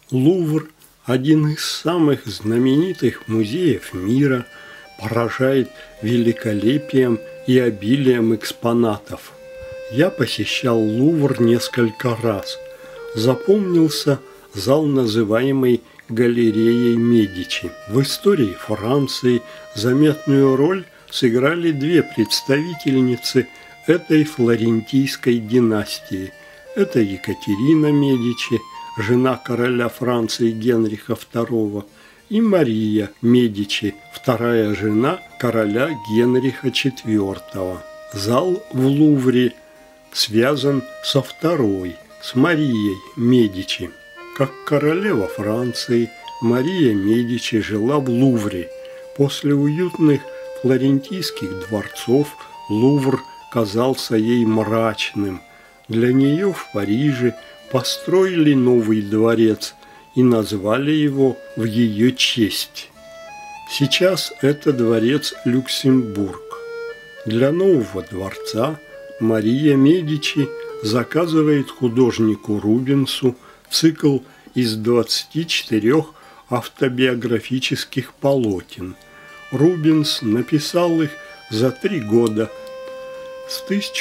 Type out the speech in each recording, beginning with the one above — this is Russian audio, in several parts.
Лувр, один из самых знаменитых музеев мира, поражает великолепием и обилием экспонатов. Я посещал Лувр несколько раз. Запомнился зал, называемый галереей Медичи. В истории Франции заметную роль сыграли две представительницы этой флорентийской династии. Это Екатерина Медичи, жена короля Франции Генриха II, и Мария Медичи, вторая жена короля Генриха IV. Зал в Лувре связан со второй, с Марией Медичи. Как королева Франции, Мария Медичи жила в Лувре. После уютных флорентийских дворцов Лувр казался ей мрачным. Для нее в Париже построили новый дворец и назвали его в ее честь. Сейчас это дворец Люксембург. Для нового дворца Мария Медичи заказывает художнику Рубенсу цикл из 24 автобиографических полотен. Рубенс написал их за 3 года. С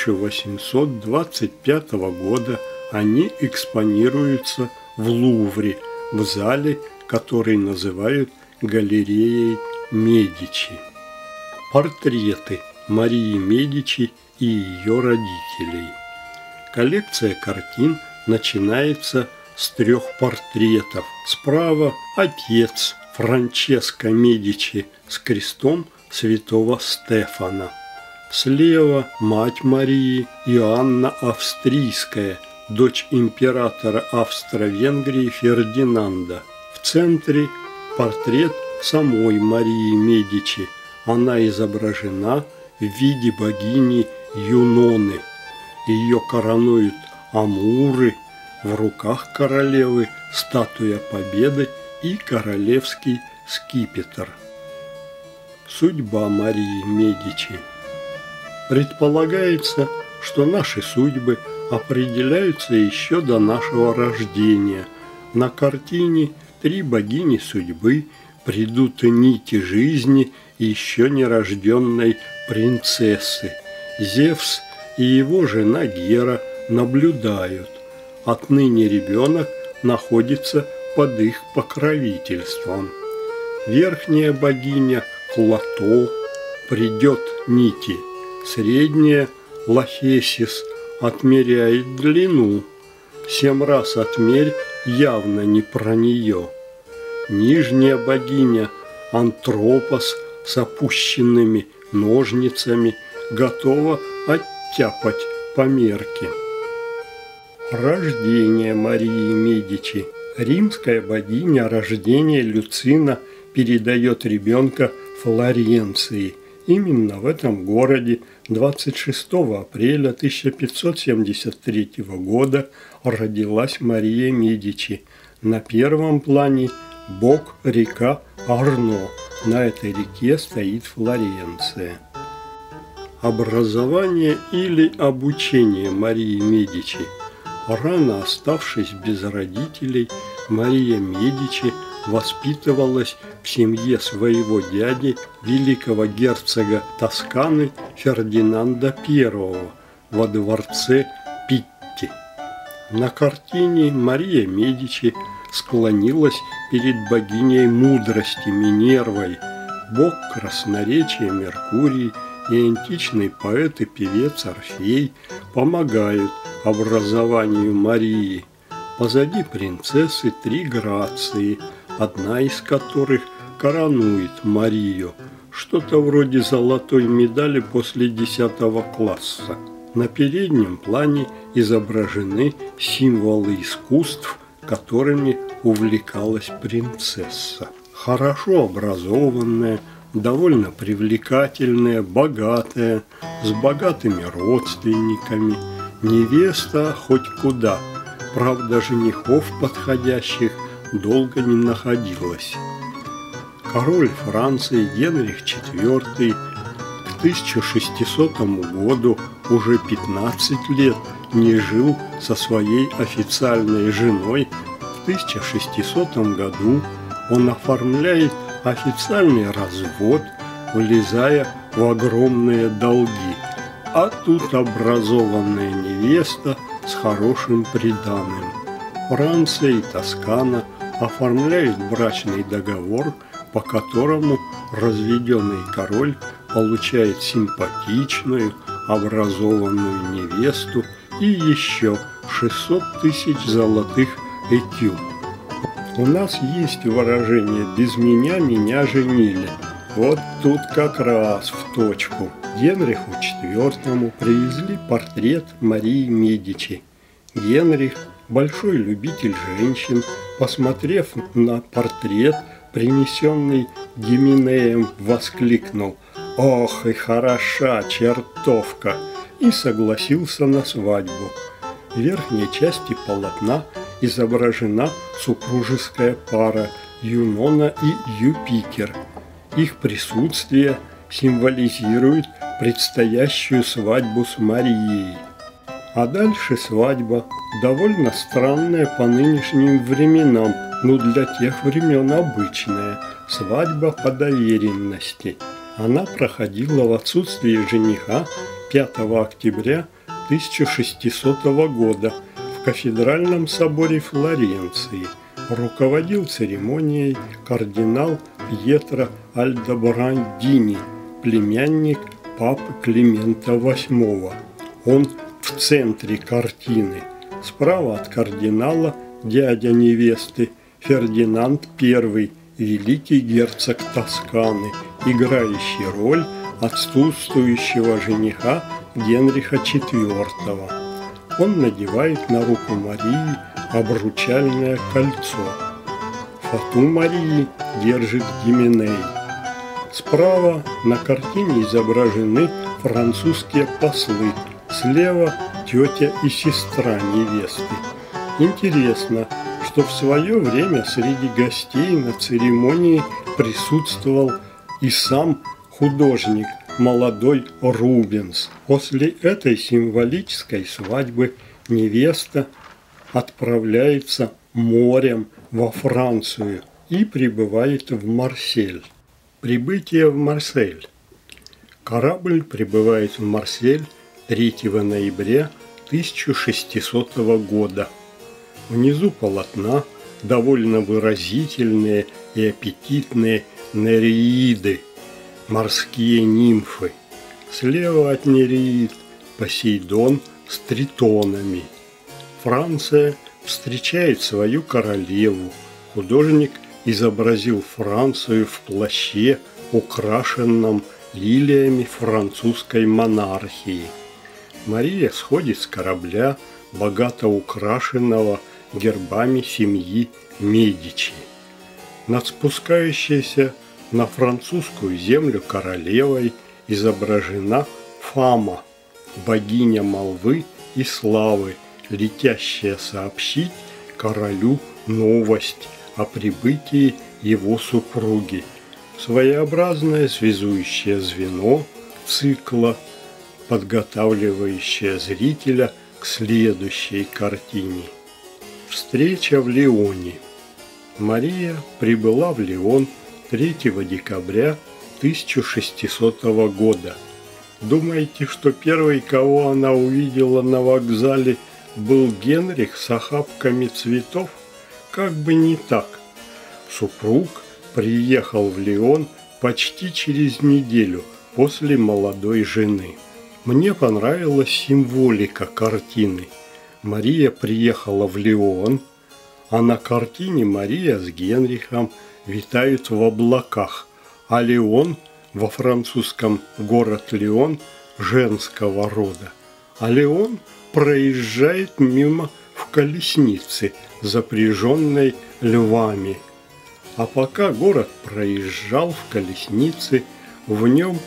1825 года они экспонируются в Лувре, в зале, который называют галереей Медичи. Портреты Марии Медичи и ее родителей. Коллекция картин начинается с 3 портретов. Справа отец Франческо Медичи с крестом святого Стефана. Слева мать Марии Иоанна Австрийская, дочь императора Австро-Венгрии Фердинанда. В центре портрет самой Марии Медичи. Она изображена в виде богини Юноны. Ее коронуют амуры, в руках королевы статуя Победы и королевский скипетр. Судьба Марии Медичи. Предполагается, что наши судьбы определяются еще до нашего рождения. На картине 3 богини судьбы придут нити жизни еще нерожденной принцессы. Зевс и его жена Гера наблюдают. Отныне ребенок находится под их покровительством. Верхняя богиня Клото придет нити. Средняя Лахесис отмеряет длину. 7 раз отмерь явно не про нее. Нижняя богиня Антропос с опущенными ножницами готова оттяпать по мерке. Рождение Марии Медичи. Римская богиня рождения Люцина передает ребенка Флоренции. Именно в этом городе 26 апреля 1573 года родилась Мария Медичи. На первом плане бог река Арно. На этой реке стоит Флоренция. Образование или обучение Марии Медичи. Рано оставшись без родителей, Мария Медичи воспитывалась в семье своего дяди, великого герцога Тосканы Фердинанда I, во дворце Питти. На картине Мария Медичи склонилась перед богиней мудрости Минервой. Бог красноречия Меркурий и античный поэт и певец Орфей помогают образованию Марии. Позади принцессы 3 грации, одна из которых коронует Марию, что-то вроде золотой медали после 10 класса. На переднем плане изображены символы искусств, которыми увлекалась принцесса. Хорошо образованная, довольно привлекательная, богатая, с богатыми родственниками, невеста хоть куда, правда, женихов подходящих долго не находилось. Король Франции Генрих IV к 1600 году уже 15 лет не жил со своей официальной женой в 1600 году он оформляет официальный развод, влезая в огромные долги. А тут образованная невеста с хорошим приданым. Франция и Тоскана оформляют брачный договор, по которому разведенный король получает симпатичную, образованную невесту и еще 600 тысяч золотых экю. У нас есть выражение «без меня меня женили». Вот тут как раз в точку. Генриху IV привезли портрет Марии Медичи. Генрих, большой любитель женщин, посмотрев на портрет, принесенный Гименеем, воскликнул: «Ох и хороша чертовка!» и согласился на свадьбу. В верхней части полотна изображена супружеская пара Юнона и Юпитер. Их присутствие символизирует предстоящую свадьбу с Марией. А дальше свадьба, довольно странная по нынешним временам, но для тех времен обычная, свадьба по доверенности. Она проходила в отсутствие жениха 5 октября 1600 года в кафедральном соборе Флоренции. Руководил церемонией кардинал Пьетро Альдобрандини, племянник папы Климента VIII. Он в центре картины. Справа от кардинала дядя невесты Фердинанд I, великий герцог Тосканы, играющий роль отсутствующего жениха Генриха IV. Он надевает на руку Марии обручальное кольцо. Фату Марии держит Гименей. Справа на картине изображены французские послы, слева тетя и сестра невесты. Интересно, что в свое время среди гостей на церемонии присутствовал и сам художник, молодой Рубенс. После этой символической свадьбы невеста отправляется морем во Францию и прибывает в Марсель. Прибытие в Марсель. Корабль прибывает в Марсель 3 ноября 1600 года. Внизу полотна довольно выразительные и аппетитные нереиды, морские нимфы. Слева от нереид Посейдон с тритонами. Франция встречает свою королеву. Художник изобразил Францию в плаще, украшенном лилиями французской монархии. Мария сходит с корабля, богато украшенного гербами семьи Медичи. Над спускающейся на французскую землю королевой изображена Фама, богиня молвы и славы, летящая сообщить королю новость о прибытии его супруги. Своеобразное связующее звено цикла, подготавливающее зрителя к следующей картине. Встреча в Лионе. Мария прибыла в Лион 3 декабря 1600 года. Думаете, что первый, кого она увидела на вокзале, был Генрих с охапками цветов? Как бы не так. Супруг приехал в Лион почти через неделю после молодой жены. Мне понравилась символика картины. Мария приехала в Лион, а на картине Мария с Генрихом витают в облаках, а Лион, во французском город Лион, женского рода. А Лион проезжает мимо в колеснице, запряженной львами. А пока город проезжал в колеснице, в нем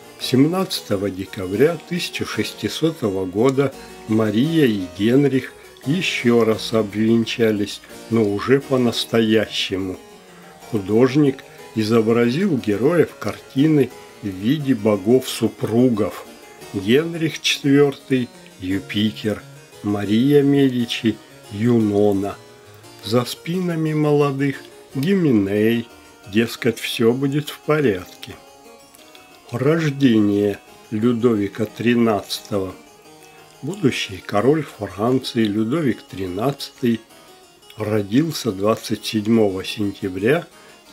17 декабря 1600 года Мария и Генрих еще раз обвенчались, но уже по-настоящему. Художник изобразил героев картины в виде богов-супругов. Генрих IV – Юпитер, Мария Медичи – Юнона. За спинами молодых Гименей, дескать, все будет в порядке. Рождение Людовика XIII. Будущий король Франции Людовик XIII родился 27 сентября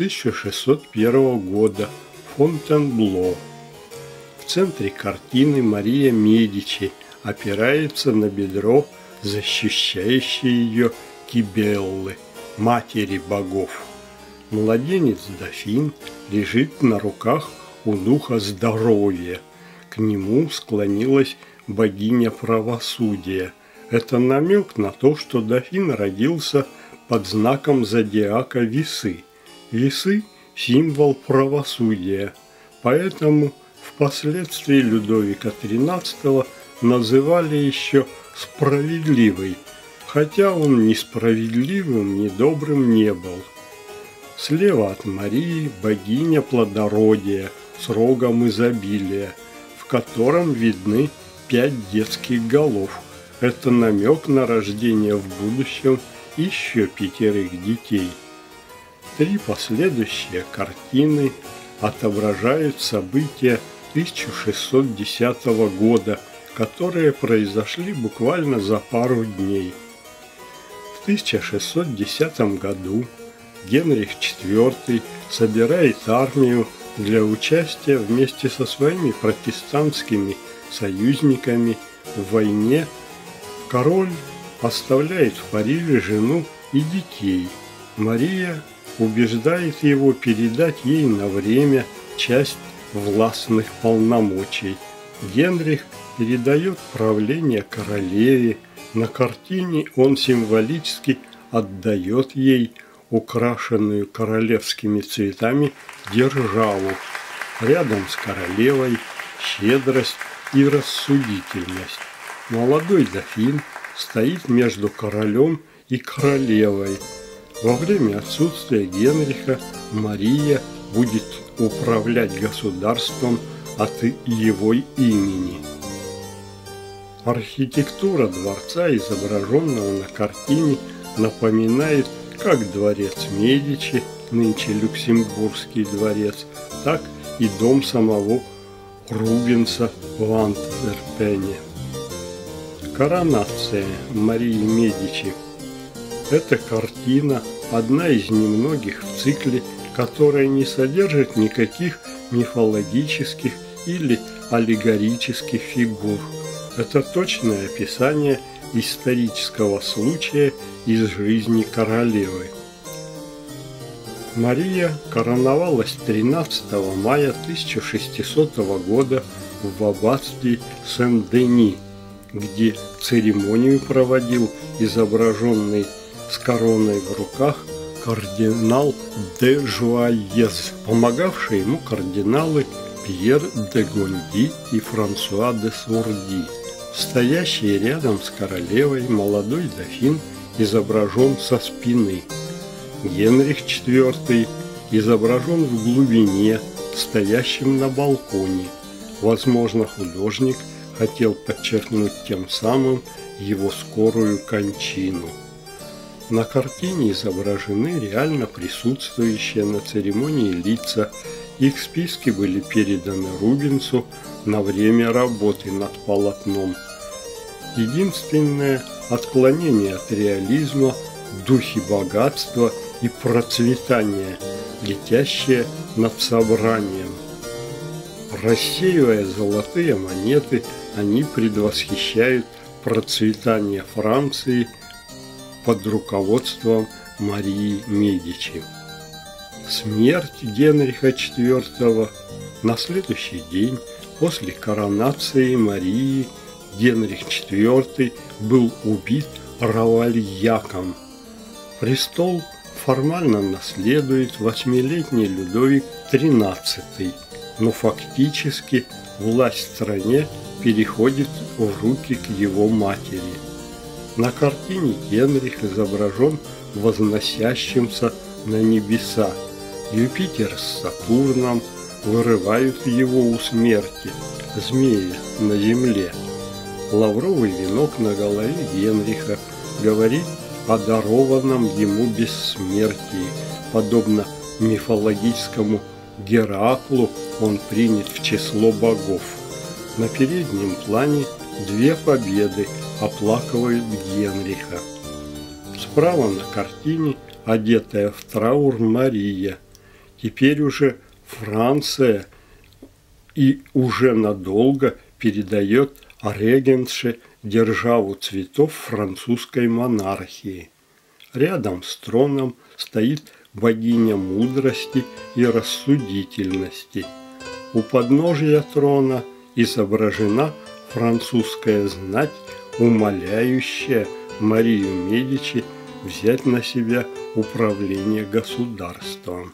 1601 года в Фонтенбло. В центре картины Мария Медичи опирается на бедро, защищающее ее Кибеллы, матери богов. Младенец-дофин лежит на руках у духа здоровья. К нему склонилась богиня правосудия. Это намек на то, что дофин родился под знаком зодиака Весы. Весы – символ правосудия, поэтому впоследствии Людовика XIII называли еще «справедливый», хотя он ни справедливым, ни добрым не был. Слева от Марии богиня плодородия с рогом изобилия, в котором видны 5 детских голов. Это намек на рождение в будущем еще 5 детей. 3 последующие картины отображают события 1610 года, которые произошли буквально за пару дней. В 1610 году Генрих IV собирает армию для участия вместе со своими протестантскими союзниками в войне. Король оставляет в Париже жену и детей. Мария убеждает его передать ей на время часть властных полномочий. Генрих передает правление королеве. На картине он символически отдает ей украшенную королевскими цветами державу. Рядом с королевой щедрость и рассудительность. Молодой дофин стоит между королем и королевой. Во время отсутствия Генриха Мария будет управлять государством от его имени. Архитектура дворца, изображенного на картине, напоминает как дворец Медичи, нынче Люксембургский дворец, так и дом самого Рубенса в Антверпене. Коронация Марии Медичи. Эта картина одна из немногих в цикле, которая не содержит никаких мифологических или аллегорических фигур. Это точное описание исторического случая из жизни королевы. Мария короновалась 13 мая 1600 года в аббатстве Сен-Дени, где церемонию проводил изображенный с короной в руках кардинал де Жуаез, помогавшие ему кардиналы Пьер де Гонди и Франсуа де Сурди. Стоящий рядом с королевой молодой дофин изображен со спины. Генрих IV изображен в глубине, стоящим на балконе. Возможно, художник хотел подчеркнуть тем самым его скорую кончину. На картине изображены реально присутствующие на церемонии лица. Их списки были переданы Рубенсу на время работы над полотном. Единственное отклонение от реализма – духи богатства и процветания, летящие над собранием. Рассеивая золотые монеты, они предвосхищают процветание Франции под руководством Марии Медичи. Смерть Генриха IV. На следующий день после коронации Марии Генрих IV был убит Равальяком. Престол формально наследует 8-летний Людовик XIII, но фактически власть в стране переходит в руки к его матери. На картине Генрих изображен возносящимся на небеса. Юпитер с Сатурном вырывают его у смерти, змея на земле. Лавровый венок на голове Генриха говорит о дарованном ему бессмертии. Подобно мифологическому Гераклу, он принят в число богов. На переднем плане две победы оплакивают Генриха. Справа на картине одетая в траур Мария. Теперь уже Франция и уже надолго передает регентше державу цветов французской монархии. Рядом с троном стоит богиня мудрости и рассудительности. У подножия трона изображена французская знать, умоляющая Марию Медичи взять на себя управление государством.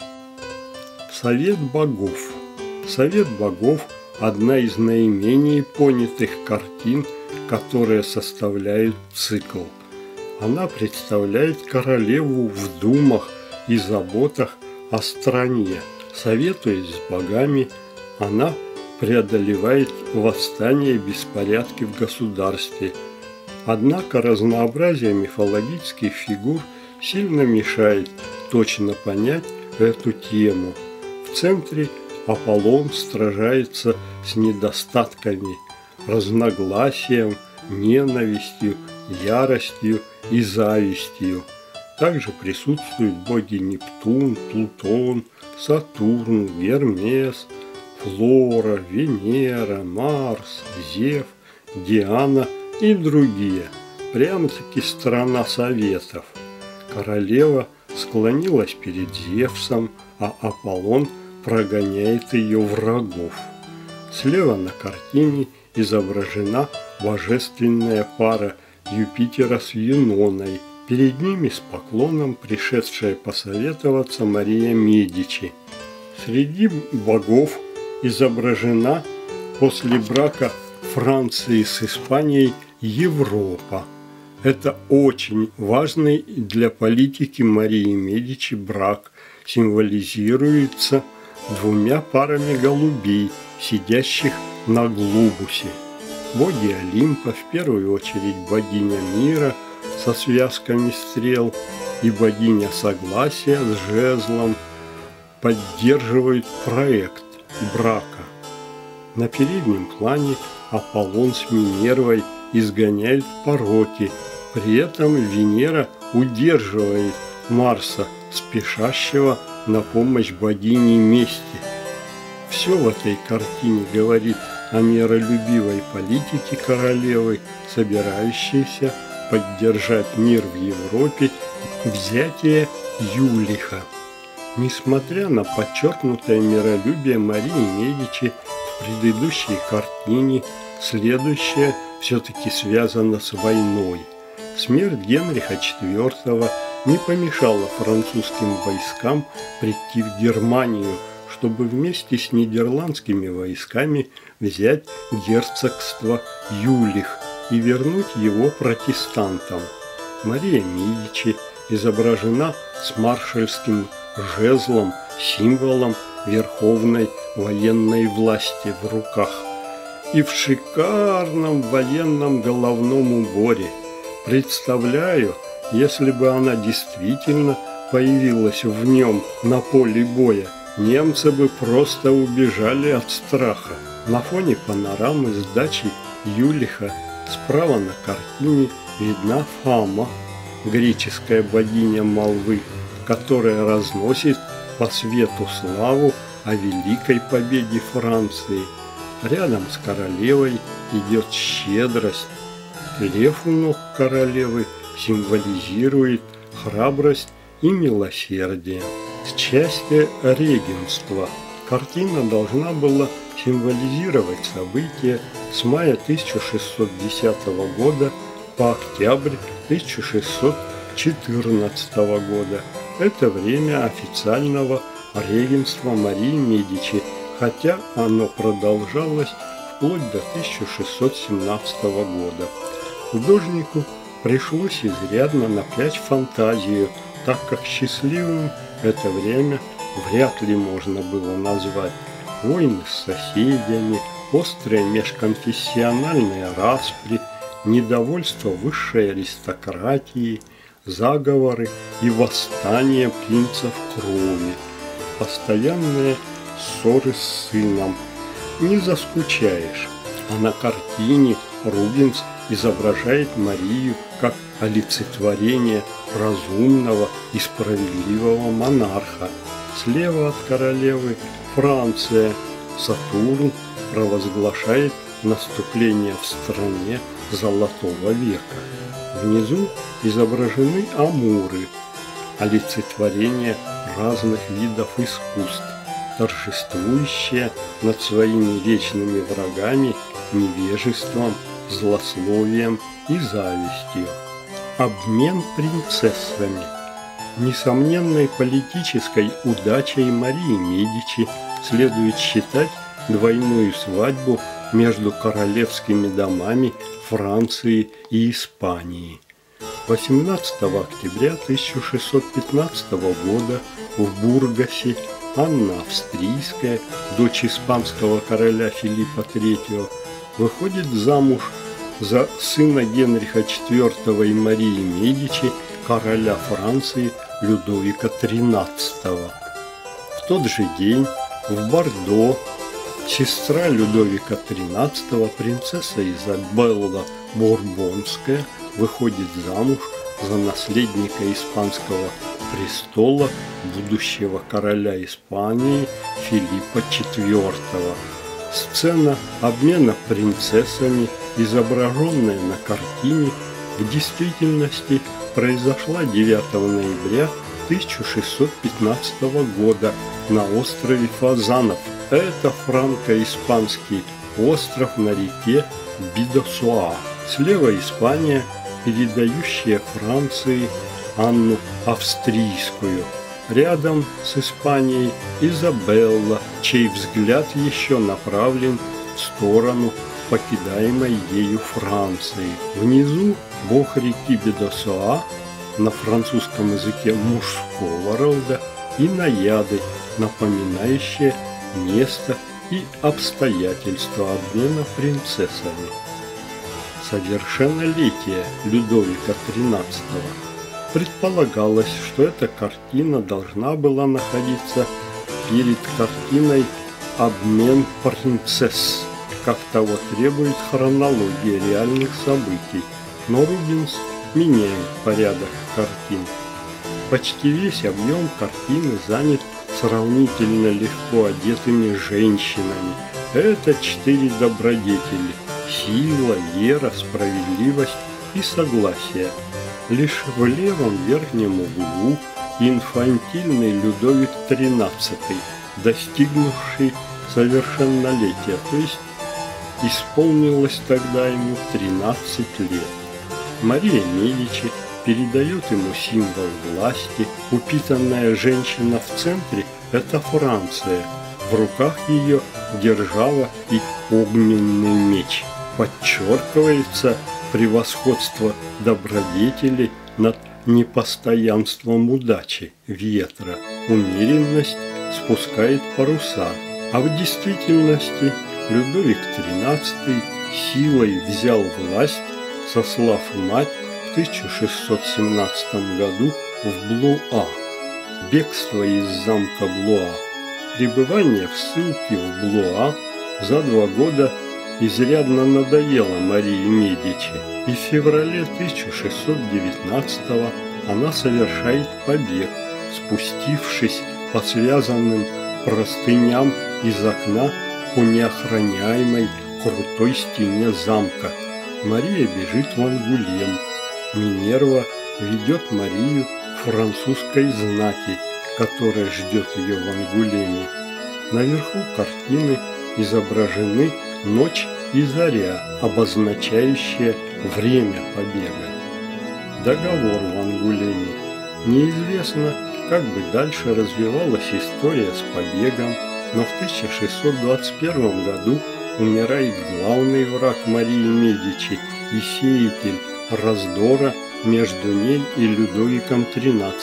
Совет богов. Совет богов – одна из наименее понятых картин, которые составляют цикл. Она представляет королеву в думах и заботах о стране. Советуясь с богами, она преодолевает восстания и беспорядки в государстве. Однако разнообразие мифологических фигур сильно мешает точно понять эту тему. В центре Аполлон сражается с недостатками, разногласием, ненавистью, яростью и завистью. Также присутствуют боги Нептун, Плутон, Сатурн, Гермес, Флора, Венера, Марс, Зев, Диана и другие. Прямо-таки страна советов. Королева склонилась перед Зевсом, а Аполлон прогоняет ее врагов. Слева на картине изображена божественная пара Юпитера с Юноной. Перед ними с поклоном пришедшая посоветоваться Мария Медичи. Среди богов изображена после брака Франции с Испанией Европа. Это очень важный для политики Марии Медичи брак. Символизируется двумя парами голубей, сидящих на глобусе. Боги Олимпа, в первую очередь богиня мира со связками стрел и богиня согласия с жезлом, поддерживают проект брака. На переднем плане Аполлон с Минервой изгоняют пороки, при этом Венера удерживает Марса, спешащего на помощь богине мести. Все в этой картине говорит о миролюбивой политике королевы, собирающейся поддержать мир в Европе, взятие Юлиха. Несмотря на подчеркнутое миролюбие Марии Медичи в предыдущей картине, следующее все-таки связано с войной. Смерть Генриха IV не помешала французским войскам прийти в Германию, чтобы вместе с нидерландскими войсками взять герцогство Юлих и вернуть его протестантам. Мария Медичи изображена с маршальским жезлом, символом верховной военной власти в руках, и в шикарном военном головном уборе. Представляю, если бы она действительно появилась в нем на поле боя, немцы бы просто убежали от страха. На фоне панорамы с дачи Юлиха справа на картине видна Фама, греческая богиня молвы, которая разносит по свету славу о великой победе Франции. Рядом с королевой идет щедрость. Лев у ног королевы символизирует храбрость и милосердие. Счастье регенства. Картина должна была символизировать события с мая 1610 года по октябрь 1614 года. Это время официального регенства Марии Медичи, хотя оно продолжалось вплоть до 1617 года. Художнику пришлось изрядно напрячь фантазию, так как счастливым это время вряд ли можно было назвать. Войны с соседями, острые межконфессиональные распри, недовольство высшей аристократии, заговоры и восстания принцев крови, постоянные ссоры с сыном. Не заскучаешь. А на картине Рубенс изображает Марию как олицетворение разумного и справедливого монарха. Слева от королевы Франция. Сатурн провозглашает наступление в стране Золотого века. Внизу изображены амуры, олицетворение разных видов искусств, торжествующие над своими вечными врагами невежеством, злословием и завистью. Обмен принцессами. Несомненной политической удачей Марии Медичи следует считать двойную свадьбу между королевскими домами Франции и Испании. 18 октября 1615 года в Бургасе Анна Австрийская, дочь испанского короля Филиппа III, выходит замуж за сына Генриха IV и Марии Медичи, короля Франции Людовика XIII. В тот же день в Бордо сестра Людовика XIII, принцесса Изабелла Бурбонская, выходит замуж за наследника испанского престола, будущего короля Испании Филиппа IV. Сцена обмена принцессами, изображенная на картине, в действительности произошла 9 ноября 1615 года на острове Фазанов. Это франко-испанский остров на реке Бидосуа. Слева Испания, передающая Франции Анну Австрийскую. Рядом с Испанией Изабелла, чей взгляд еще направлен в сторону покидаемой ею Франции. Внизу бог реки Бидосуа, на французском языке мужского рода, и наяды, напоминающие место и обстоятельства обмена принцессами. Совершеннолетие Людовика XIII. Предполагалось, что эта картина должна была находиться перед картиной «Обмен принцесс», как того требует хронология реальных событий, но Рубенс меняет порядок картин. Почти весь объем картины занят сравнительно легко одетыми женщинами. Это 4 добродетели – сила, вера, справедливость и согласие. Лишь в левом верхнем углу инфантильный Людовик XIII, достигнувший совершеннолетия, то есть исполнилось тогда ему 13 лет. Мария Медичи передает ему символ власти. Упитанная женщина в центре – это Франция. В руках ее держава и огненный меч. Подчеркивается превосходство добродетелей над непостоянством удачи, ветра. Умеренность спускает паруса. А в действительности Людовик XIII силой взял власть, сослав мать в 1617 году в Блуа. Бегство из замка Блуа. Пребывание в ссылке в Блуа за 2 года изрядно надоело Марии Медичи, и в феврале 1619 она совершает побег, спустившись по связанным простыням из окна по неохраняемой крутой стене замка. Мария бежит в Ангулем. Минерва ведет Марию к французской знати, которая ждет ее в Ангулеме. Наверху картины изображены ночь и заря, обозначающие время побега. Договор в Ангулеме. Неизвестно, как бы дальше развивалась история с побегом, но в 1621 году умирает главный враг Марии Медичи и сеятель раздора между ней и Людовиком XIII.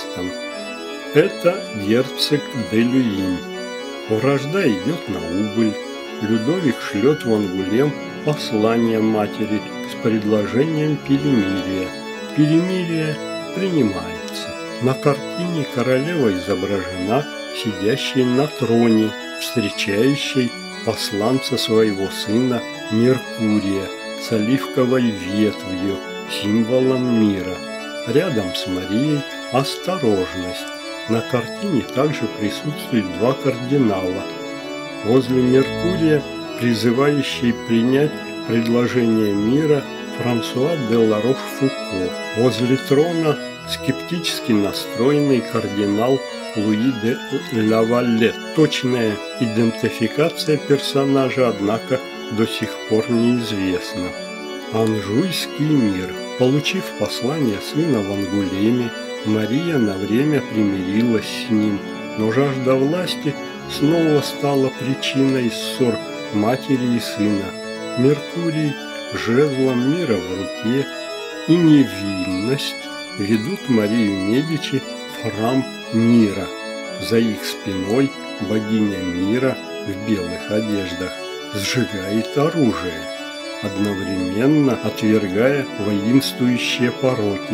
Это герцог де Люинь. Вражда идет на убыль. Людовик шлет в Ангулем послание матери с предложением перемирия. Перемирие принимается. На картине королева изображена сидящей на троне, встречающей посланца своего сына Меркурия с оливковой ветвью, символом мира. Рядом с Марией осторожность. На картине также присутствуют два кардинала. Возле Меркурия, призывающий принять предложение мира, Франсуа де Ла-Рош-Фуко. Возле трона скептически настроенный кардинал Луи де Лавалет. Точная идентификация персонажа, однако, до сих пор неизвестна. Анжуйский мир. Получив послание сына в Ангулеме, Мария на время примирилась с ним, но жажда власти снова стала причиной ссор матери и сына. Меркурий жезлом мира в руке и невинность ведут Марию Медичи в храм мира. За их спиной богиня мира в белых одеждах сжигает оружие, одновременно отвергая воинствующие пороки,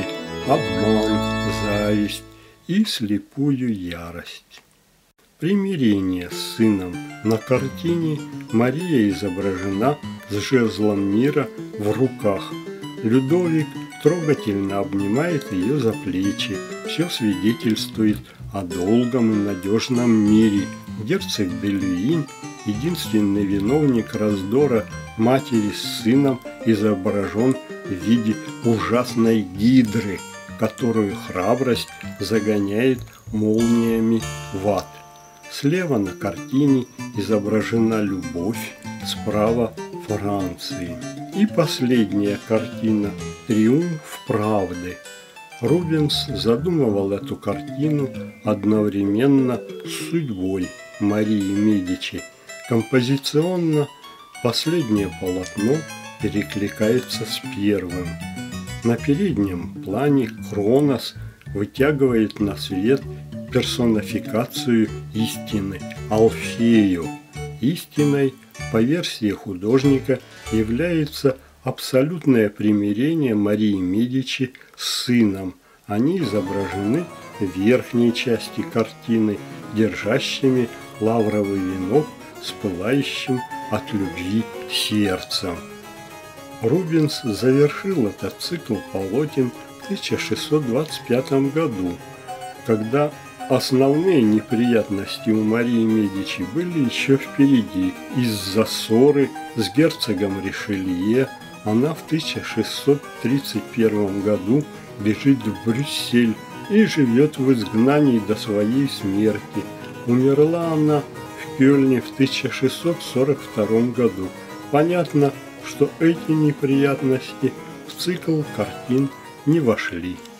обман, зависть и слепую ярость. Примирение с сыном. На картине Мария изображена с жезлом мира в руках. Людовик трогательно обнимает ее за плечи. Все свидетельствует о долгом и надежном мире. Герцог де Люинь, единственный виновник раздора матери с сыном, изображен в виде ужасной гидры, которую храбрость загоняет молниями в ад. Слева на картине изображена любовь, справа Франции. И последняя картина «Триумф правды». Рубенс задумывал эту картину одновременно с судьбой Марии Медичи. Композиционно последнее полотно перекликается с первым. На переднем плане Кронос вытягивает на свет персонификацию истины – Алфею. Истиной, по версии художника, является абсолютное примирение Марии Медичи с сыном. Они изображены в верхней части картины, держащими лавровый венок с пылающим от любви сердцем. Рубенс завершил этот цикл полотен в 1625 году, когда основные неприятности у Марии Медичи были еще впереди. Из-за ссоры с герцогом Ришелье она в 1631 году бежит в Брюссель и живет в изгнании до своей смерти. Умерла она в Кёльне в 1642 году. Понятно, что эти неприятности в цикл картин не вошли.